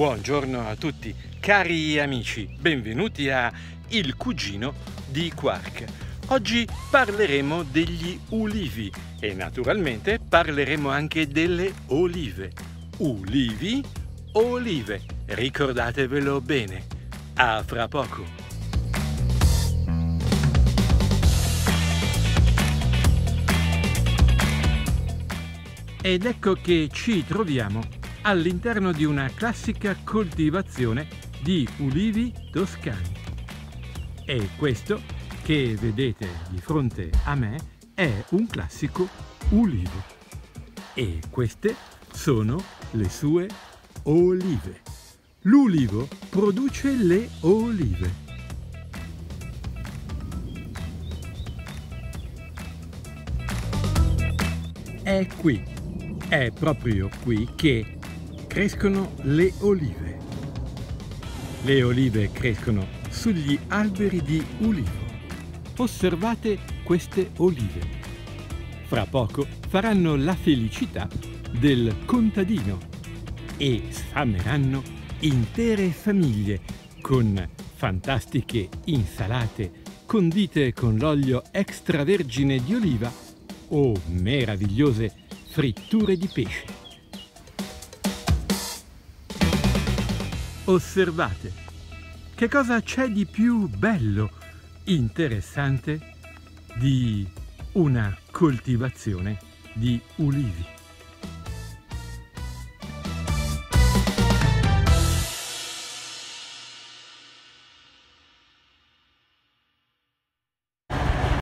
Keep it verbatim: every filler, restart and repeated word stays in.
Buongiorno a tutti, cari amici, benvenuti a Il Cugino di Quark. Oggi parleremo degli ulivi e naturalmente parleremo anche delle olive. Ulivi, olive, ricordatevelo bene. A fra poco. Ed ecco che ci troviamo all'interno di una classica coltivazione di ulivi toscani. E questo che vedete di fronte a me è un classico ulivo. E queste sono le sue olive. L'ulivo produce le olive. È qui, è proprio qui che crescono le olive. Le olive crescono sugli alberi di ulivo. Osservate queste olive. Fra poco faranno la felicità del contadino e sfameranno intere famiglie con fantastiche insalate condite con l'olio extravergine di oliva o meravigliose fritture di pesce. Osservate, che cosa c'è di più bello, interessante di una coltivazione di ulivi?